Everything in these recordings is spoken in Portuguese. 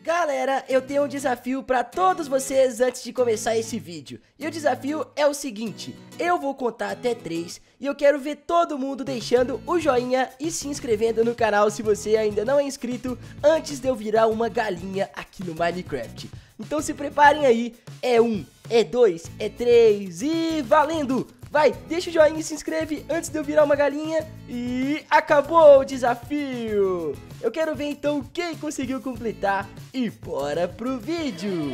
Galera, eu tenho um desafio pra todos vocês antes de começar esse vídeo. E o desafio é o seguinte: eu vou contar até 3 e eu quero ver todo mundo deixando o joinha e se inscrevendo no canal se você ainda não é inscrito, antes de eu virar uma galinha aqui no Minecraft. Então se preparem aí, é 1, é 2, é 3 e valendo! Vai, deixa o joinha e se inscreve antes de eu virar uma galinha. E acabou o desafio! Eu quero ver então quem conseguiu completar e bora pro vídeo!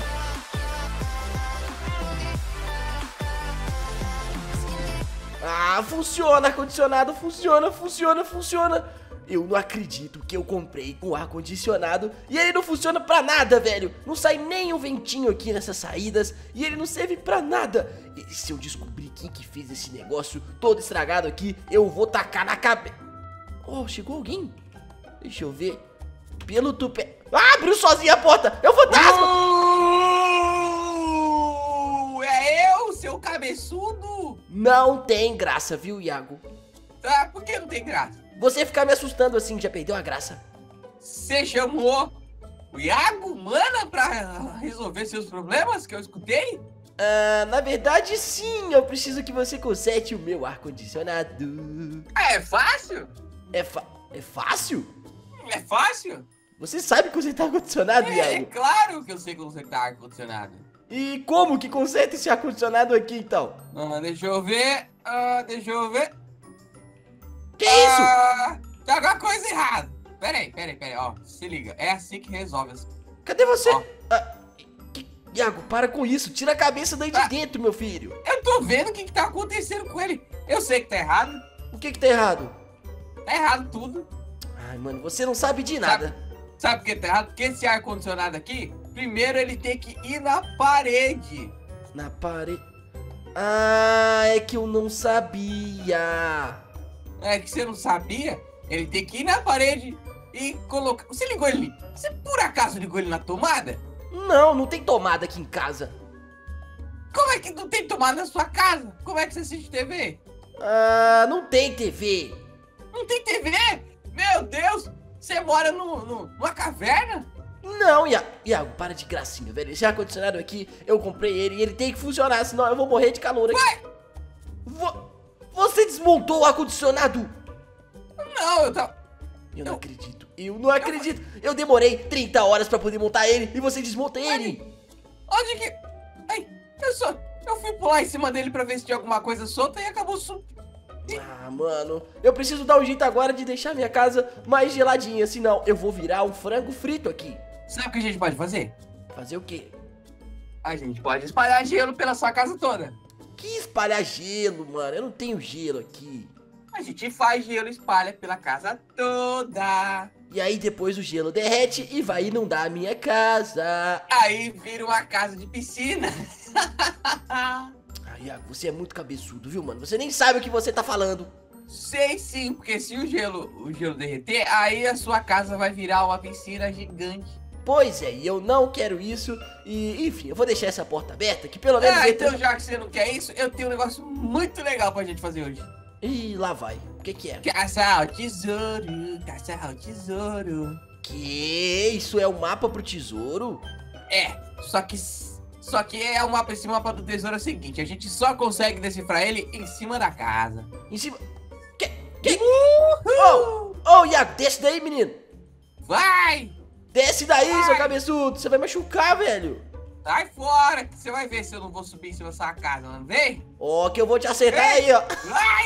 Ah, funciona, ar-condicionado, funciona. Eu não acredito que eu comprei um ar-condicionado e ele não funciona pra nada, velho. Não sai nem um ventinho aqui nessas saídas e ele não serve pra nada. E se eu descobrir quem que fez esse negócio todo estragado aqui, eu vou tacar na cabeça. Oh, chegou alguém? Deixa eu ver. Pelo tupé. Ah, abriu sozinho a porta. É o fantasma. É eu, seu cabeçudo? Não tem graça, viu, Iago? Tá, por que não tem graça? Você ficar me assustando assim já perdeu a graça. Você chamou o Iago, mana, pra resolver seus problemas que eu escutei? Ah, na verdade sim, eu preciso que você conserte o meu ar-condicionado. É fácil? É fácil? É fácil? Você sabe consertar ar-condicionado, É Iago? claro que eu sei consertar ar-condicionado. E como que conserta esse ar-condicionado aqui, então? Deixa eu ver. Que isso? Tá alguma coisa errada. Peraí, ó. Se liga, é assim que resolve as... Cadê você? Ó. Iago, para com isso. Tira a cabeça daí de dentro, meu filho. Eu tô vendo o que tá acontecendo com ele. Eu sei que tá errado. O que tá errado? Tá errado tudo. Ai, mano, você não sabe de nada. Sabe por que tá errado? Porque esse ar-condicionado aqui, primeiro ele tem que ir na parede. Na parede... Ah, é que eu não sabia. É que você não sabia? Ele tem que ir na parede e colocar... Você ligou ele... Você por acaso ligou ele na tomada? Não tem tomada aqui em casa. Como é que não tem tomada na sua casa? Como é que você assiste TV? Ah, não tem TV. Não tem TV? Meu Deus! Você mora numa caverna? Não, Iago, para de gracinha, velho. Esse ar-condicionado aqui, eu comprei ele e ele tem que funcionar, senão eu vou morrer de calor aqui. Vai! Você desmontou o ar-condicionado? Não, eu tava... Eu não acredito. Eu demorei 30 horas pra poder montar ele e você desmonta ele. Onde que... Ai, eu fui pular em cima dele pra ver se tinha alguma coisa solta e acabou sumindo. Ah, mano, eu preciso dar um jeito agora de deixar minha casa mais geladinha, senão eu vou virar um frango frito aqui. Sabe o que a gente pode fazer? Fazer o quê? A gente pode espalhar gelo pela sua casa toda. Que espalhar gelo, mano? Eu não tenho gelo aqui. A gente faz gelo e espalha pela casa toda. E aí depois o gelo derrete e vai inundar a minha casa. Aí vira uma casa de piscina. Iago, você é muito cabeçudo, viu, mano? Você nem sabe o que você tá falando. Sei sim, porque se o gelo derreter, aí a sua casa vai virar uma piscina gigante. Pois é, e eu não quero isso. E, enfim, eu vou deixar essa porta aberta, que pelo menos... Então já que você não quer isso, eu tenho um negócio muito legal pra gente fazer hoje. Ih, lá vai. O que é? Caçar ao tesouro, caçar ao tesouro. Que? Isso é o mapa pro tesouro? É, só que é o mapa, esse mapa do tesouro é o seguinte, a gente só consegue decifrar ele em cima da casa. Em cima... Que? Oh, Iago, desce daí, menino. Vai! Desce daí, seu cabeçudo. Você vai machucar, velho. Sai fora, que você vai ver se eu não vou subir em cima da sua casa, não vem? Ó, que eu vou te acertar aí, ó. Vai!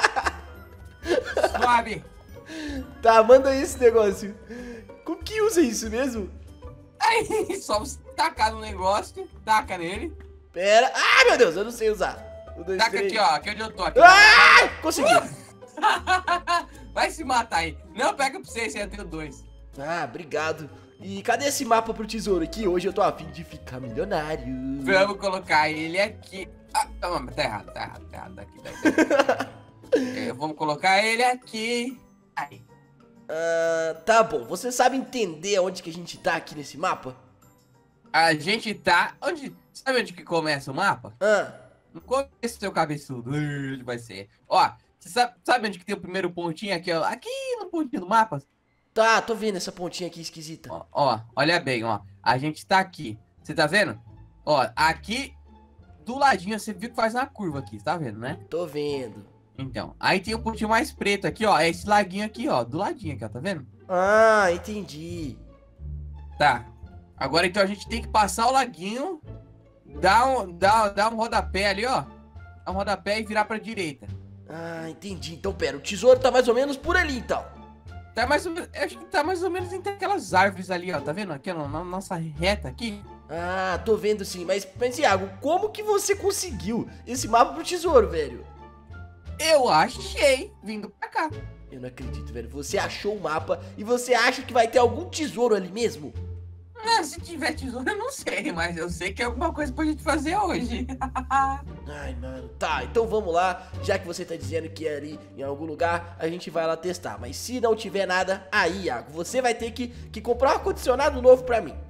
Sobe! Tá, manda aí esse negócio. Como que usa isso mesmo? Aí, só você tacar no negócio, taca nele. Pera. Ah, meu Deus, eu não sei usar. 1, 2, Taca 3. aqui, ó, aqui onde eu tô. Aqui, Ah! Consegui. Vai se matar aí. Não, pega pra você, eu tenho 2. Ah, obrigado. E cadê esse mapa pro tesouro aqui? Hoje eu tô a fim de ficar milionário. Vamos colocar ele aqui. Ah, não, tá errado. Daqui. Vamos colocar ele aqui. Aí. Tá bom. Você sabe entender onde que a gente tá aqui nesse mapa? A gente tá... Sabe onde que começa o mapa? No começo do seu cabeçudo. Onde vai ser? Ó, você sabe onde que tem o primeiro pontinho aqui, ó? Aqui no pontinho do mapa. Tá, tô vendo essa pontinha aqui esquisita. Ó, olha bem, ó. A gente tá aqui. Você tá vendo? Ó, aqui do ladinho você viu que faz uma curva aqui, tá vendo, né? Tô vendo. Então, aí tem um pontinho mais preto aqui, ó. É esse laguinho aqui, ó. Do ladinho aqui, ó. Tá vendo? Ah, entendi. Tá. Agora então a gente tem que passar o laguinho, dar um rodapé ali, ó. Dar um rodapé e virar pra direita. Ah, entendi. Então, pera, o tesouro tá mais ou menos por ali, então. Tá mais ou menos, acho que tá mais ou menos entre aquelas árvores ali, ó. Tá vendo? Aqui, ó, na nossa reta aqui. Ah, tô vendo sim. Mas Iago, como que você conseguiu esse mapa pro tesouro, velho? Eu achei vindo pra cá. Eu não acredito, velho. Você achou o mapa e você acha que vai ter algum tesouro ali mesmo? Ah, se tiver tesouro, eu não sei, mas eu sei que é alguma coisa pra gente fazer hoje. Ai, mano. Tá, então vamos lá. Já que você tá dizendo que é ali em algum lugar, a gente vai lá testar. Mas se não tiver nada, aí, Iago, você vai ter que comprar um ar-condicionado novo pra mim.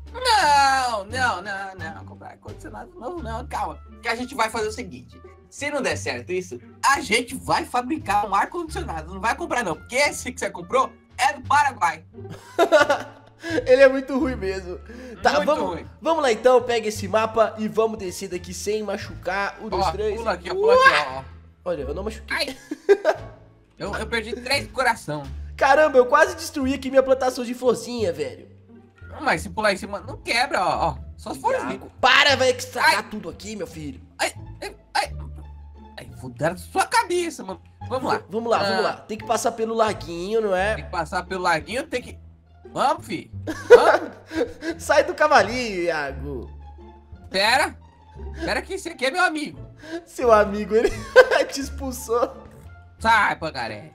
Não. Comprar ar-condicionado novo, não. Calma. Que a gente vai fazer o seguinte. Se não der certo isso, a gente vai fabricar um ar-condicionado. Não vai comprar, não. Porque esse que você comprou é do Paraguai. Ele é muito ruim mesmo. Tá, Muito ruim. vamos lá então, pega esse mapa e vamos descer daqui sem machucar. 1, 2, 3. Pula aqui, ó. Olha, eu não machuquei. Ai. Eu perdi 3 do coração. Caramba, eu quase destruí aqui minha plantação de florzinha, velho. Mas se pular em cima, não quebra, ó. Só se for assim. Iago, para, vai estragar tudo aqui, meu filho. Ai, vou dar na sua cabeça, mano. Vamos lá. Vamos lá. Tem que passar pelo laguinho, não Tem é? que passar pelo laguinho, tem que... Vamos, filho. Vamos. Sai do cavalinho, Iago. Pera que esse aqui é meu amigo. Seu amigo, ele te expulsou. Sai, pangaré.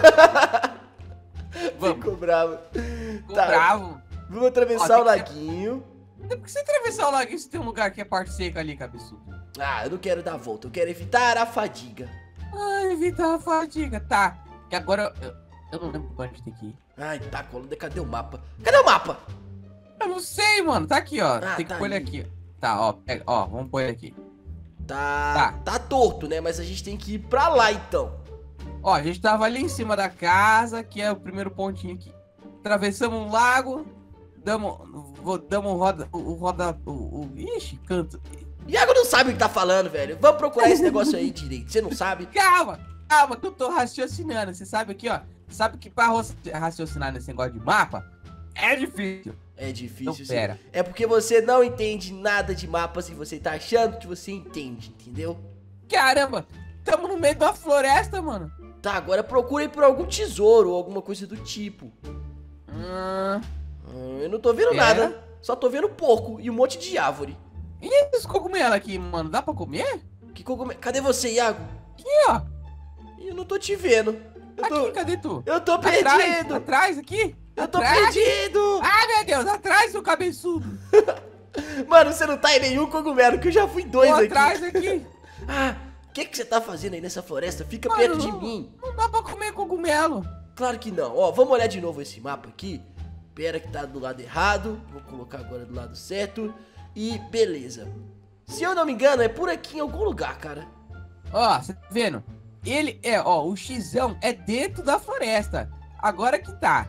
Vamos. Ficou bravo. Ficou Tá, bravo. vamos atravessar Ó, o laguinho. Por que você atravessar o laguinho se tem um lugar que é parte seca ali, cabeçudo? Ah, eu não quero dar volta, eu quero evitar a fadiga. Ai, evitar a fadiga. Tá. Que agora eu não lembro pra onde tem que ir. Ai, tá, Colunda, cadê o mapa? Cadê o mapa? Eu não sei, mano. Tá aqui, ó. Ah, tem que tá pôr ele ali. aqui. Tá, ó. Ó, vamos pôr ele aqui. Tá torto, né? Mas a gente tem que ir pra lá, então. Ó, a gente tava ali em cima da casa, que é o primeiro pontinho aqui. Atravessamos um lago, damos ixi, canto. Iago não sabe o que tá falando, velho. Vamos procurar esse negócio aí direito. Você não sabe? Calma, que eu tô raciocinando. Você sabe aqui, ó. Sabe que pra raciocinar nesse negócio de mapa, é difícil. É difícil, Então, pera. sim. É porque você não entende nada de mapas e você tá achando que você entende, entendeu? Caramba, tamo no meio de uma floresta, mano. Tá, agora procure por algum tesouro ou alguma coisa do tipo. Eu não tô vendo Pera. nada. Só tô vendo porco e um monte de árvore. E esse cogumelo aqui, mano? Dá pra comer? Que cogumelo? Cadê você, Iago? Aqui, ó. Eu não tô te vendo. Aqui, cadê tu? Eu tô perdido. Atrás, aqui. Eu tô Atrás. perdido. Ai, meu Deus, atrás, seu cabeçudo. Mano, você não tá em nenhum cogumelo, que eu já fui dois Tô aqui. atrás aqui. Ah, o que você tá fazendo aí nessa floresta? Fica Mano, perto de mim. Não dá pra comer cogumelo. Claro que não. Ó, vamos olhar de novo esse mapa aqui. Pera que tá do lado errado. Vou colocar agora do lado certo. E beleza. Se eu não me engano, é por aqui em algum lugar, cara. Ó, você tá vendo? Ele é, ó, o xizão é dentro da floresta. Agora que tá.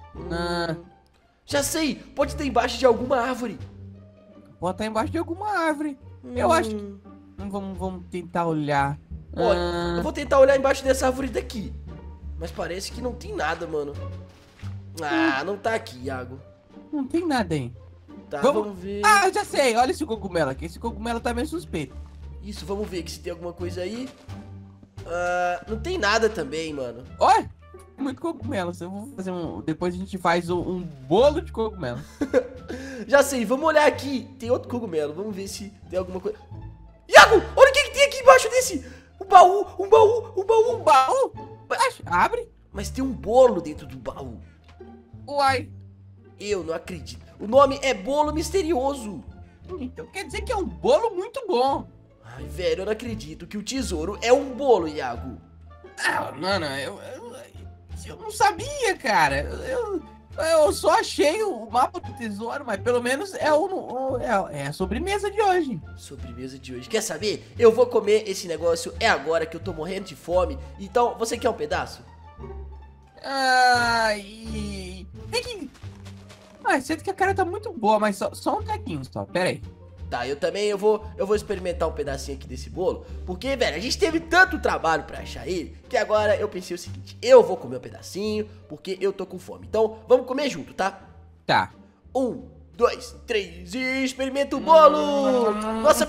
Já sei, pode ter embaixo de alguma árvore. Pode estar embaixo de alguma árvore. Eu acho que... Vamos tentar olhar. Ó, eu vou tentar olhar embaixo dessa árvore daqui. Mas parece que não tem nada, mano. Ah, não tá aqui, Iago. Não tem nada aí. Tá, vamos ver. Ah, eu já sei. Olha esse cogumelo aqui. Esse cogumelo tá meio suspeito. Isso, vamos ver aqui se tem alguma coisa aí. Ah, não tem nada também, mano. Olha, muito cogumelo. Eu vou fazer depois a gente faz um bolo de cogumelo. Já sei, vamos olhar aqui. Tem outro cogumelo, vamos ver se tem alguma coisa. Iago, olha o que tem aqui embaixo desse. Um baú. Um baú? Abre. Mas tem um bolo dentro do baú. Uai. Eu não acredito. O nome é Bolo Misterioso. Então quer dizer que é um bolo muito bom. Ai, velho, eu não acredito que o tesouro é um bolo, Iago. Ah, mano, eu não sabia, cara. Eu só achei o mapa do tesouro, mas pelo menos é a sobremesa de hoje. Sobremesa de hoje. Quer saber? Eu vou comer esse negócio, é agora que eu tô morrendo de fome. Então, você quer um pedaço? Tem que... sinto que a cara tá muito boa, mas só um tequinho só, pera aí. Tá, eu vou experimentar um pedacinho aqui desse bolo, porque, velho, a gente teve tanto trabalho pra achar ele, que agora eu pensei o seguinte, eu vou comer um pedacinho, porque eu tô com fome. Então, vamos comer junto, tá? Tá. 1, 2, 3 e experimenta o bolo! Nossa,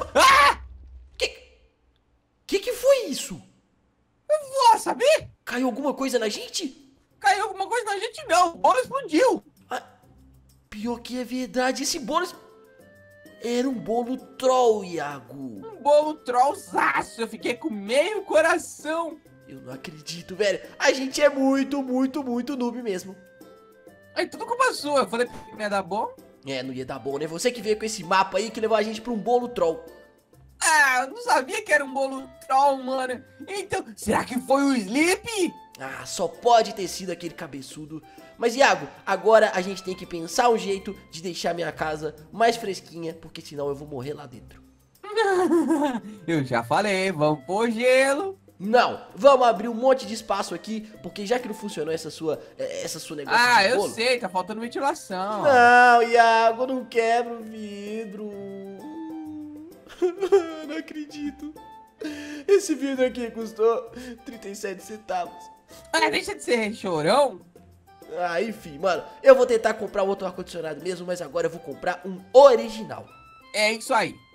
que foi isso? Vou saber? Caiu alguma coisa na gente? Caiu alguma coisa na gente não, o bolo explodiu. Pior que é verdade, esse bolo... Era um bolo troll, Iago. Um bolo trollzaço, eu fiquei com meio coração. Eu não acredito, velho. A gente é muito noob mesmo. Aí tudo culpa sua, eu falei que não ia dar bom. Não ia dar bom, né? Você que veio com esse mapa aí que levou a gente pra um bolo troll. Eu não sabia que era um bolo troll, mano. Então, será que foi o Sleep? Só pode ter sido aquele cabeçudo. Mas, Iago, agora a gente tem que pensar um jeito de deixar minha casa mais fresquinha, porque senão eu vou morrer lá dentro. Eu já falei, vamos pôr gelo. Não, vamos abrir um monte de espaço aqui, porque já que não funcionou essa sua negócio de eu bolo... sei, tá faltando ventilação. Não, Iago, eu não quebro o vidro. Não acredito. Esse vidro aqui custou 37 centavos. Deixa de ser chorão. Enfim, mano, eu vou tentar comprar outro ar-condicionado mesmo, mas agora eu vou comprar um original. É isso aí.